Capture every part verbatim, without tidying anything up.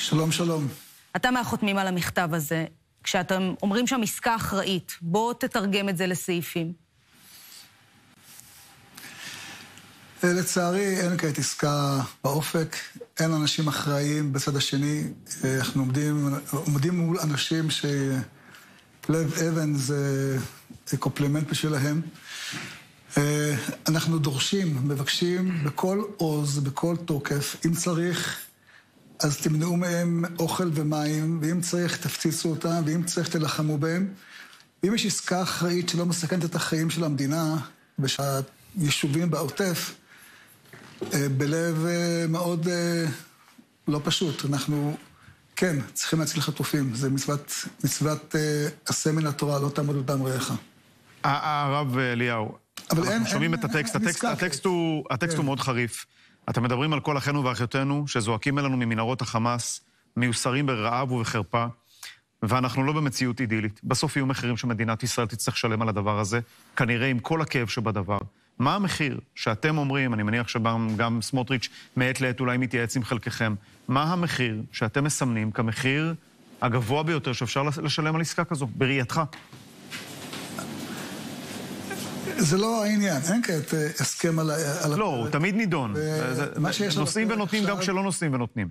שלום, שלום. אתה מהחותמים על המכתב הזה. כשאתם אומרים שם עסקה אחראית, בוא תתרגם את זה לסעיפים. לצערי, אין כעת עסקה באופק, אין אנשים אחראיים בצד השני. אנחנו עומדים, עומדים מול אנשים שלב אבן זה קופלימנט בשבילהם. אנחנו דורשים, מבקשים בכל עוז, בכל תוקף, אם צריך, אז תמנעו מהם אוכל ומים, ואם צריך תפציצו אותם, ואם צריך תלחמו בהם. ואם יש עסקה אחראית שלא מסכנת את החיים של המדינה, ושהיישובים בעוטף, בלב מאוד לא פשוט. אנחנו, כן, צריכים להציל חטופים. זה מצוות, מצוות עשה מן התורה, לא תעמוד בדם רעך. הרב אליהו, אנחנו שומעים את הטקסט, הטקסט הוא מאוד חריף. אתם מדברים על כל אחינו ואחיותינו שזועקים אלינו ממנהרות החמאס, מיוסרים ברעב ובחרפה, ואנחנו לא במציאות אידילית. בסוף יהיו מחירים שמדינת ישראל תצטרך לשלם על הדבר הזה, כנראה עם כל הכאב שבדבר. מה המחיר שאתם אומרים, אני מניח שגם סמוטריץ' מעת לעת אולי מתייעץ עם חלקכם, מה המחיר שאתם מסמנים כמחיר הגבוה ביותר שאפשר לשלם על עסקה כזו, בראייתך? זה לא העניין, אין כעת הסכם על... לא, הוא תמיד נידון. נושאים ונותנים גם כשלא נושאים ונותנים.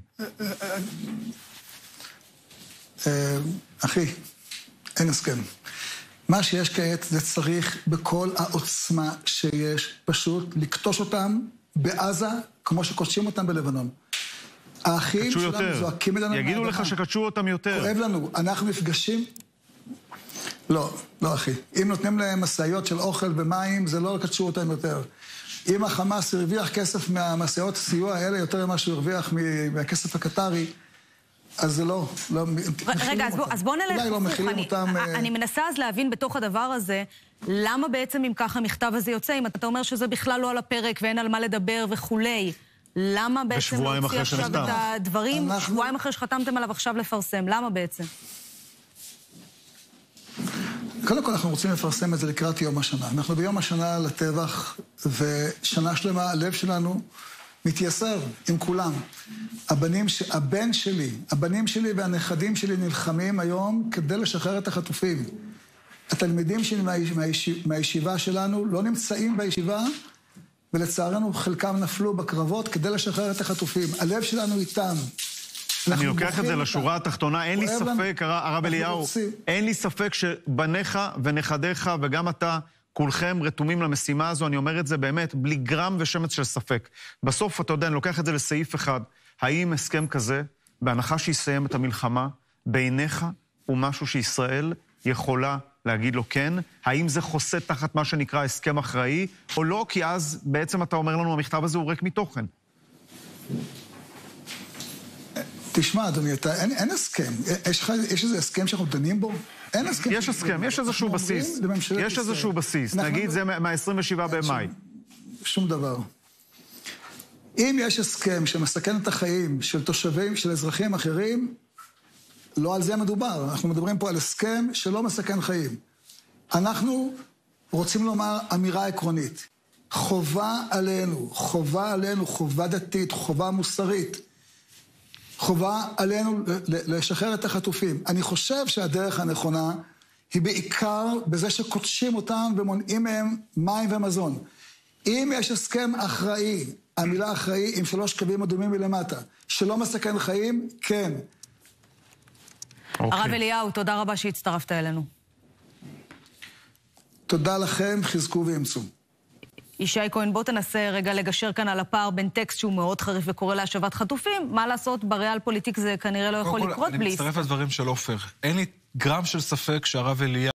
אחי, אין הסכם. מה שיש כעת זה צריך בכל העוצמה שיש, פשוט לקטוש אותם בעזה כמו שקודשים אותם בלבנון. האחים שלנו זועקים אלינו... יגידו לך שקדשו אותם יותר. כואב לנו, אנחנו נפגשים... לא, לא אחי. אם נותנים להם מסעיות של אוכל ומים, זה לא קדשו אותם יותר. אם החמאס הרוויח כסף מהמסעיות הסיוע האלה, יותר ממה שהוא הרוויח מהכסף הקטרי, אז זה לא... רגע, אז בוא נלך... אולי לא מכילים אותם... אני מנסה אז להבין בתוך הדבר הזה, למה בעצם אם ככה המכתב הזה יוצא, אם אתה אומר שזה בכלל לא על הפרק ואין על מה לדבר וכולי, למה בעצם להוציא עכשיו את הדברים, שבועיים אחרי שחתמתם עליו עכשיו לפרסם? למה בעצם? קודם כל אנחנו רוצים לפרסם את זה לקראת יום השנה. אנחנו ביום השנה לטבח, ושנה שלמה הלב שלנו מתייסר עם כולם. הבנים, הבן שלי, הבנים שלי והנכדים שלי נלחמים היום כדי לשחרר את החטופים. התלמידים שלי מהישיבה שלנו לא נמצאים בישיבה, ולצערנו חלקם נפלו בקרבות כדי לשחרר את החטופים. הלב שלנו איתם. אני לוקח את זה לשורה התחתונה, אין לי ספק, הרב אליהו, אין לי ספק שבניך ונכדיך וגם אתה, כולכם רתומים למשימה הזו, אני אומר את זה באמת, בלי גרם ושמץ של ספק. בסוף, אתה יודע, אני לוקח את זה לסעיף אחד, האם הסכם כזה, בהנחה שיסיים את המלחמה, בעיניך הוא משהו שישראל יכולה להגיד לו כן? האם זה חוסה תחת מה שנקרא הסכם אחראי, או לא? כי אז בעצם אתה אומר לנו, המכתב הזה הוא ריק מתוכן. תשמע, אדוני, אתה, אין, אין הסכם. יש, יש איזה הסכם שאנחנו דנים בו? אין הסכם. יש הסכם, יש איזשהו בסיס. יש איזשהו בסיס. נגיד, זה מה-עשרים ושבעה במאי. שום דבר. אם יש הסכם שמסכן את החיים של תושבים, של אזרחים אחרים, לא על זה מדובר. אנחנו מדברים פה על הסכם שלא מסכן חיים. אנחנו רוצים לומר אמירה עקרונית. חובה עלינו, חובה עלינו, חובה דתית, חובה מוסרית. חובה עלינו לשחרר את החטופים. אני חושב שהדרך הנכונה היא בעיקר בזה שקודשים אותם ומונעים מהם מים ומזון. אם יש הסכם אחראי, המילה אחראי עם שלוש קווים אדומים מלמטה, שלא מסכן חיים, כן. הרב אליהו, תודה רבה שהצטרפת אלינו. תודה לכם, חזקו ואמצו. ישי כהן, בוא תנסה רגע לגשר כאן על הפער בין טקסט שהוא מאוד חריף וקורא להשבת חטופים. מה לעשות, בריאל פוליטיק זה כנראה לא יכול לקרות בלי... אני מצטרף לדברים של עופר. אין לי גרם של ספק שהרב אליהו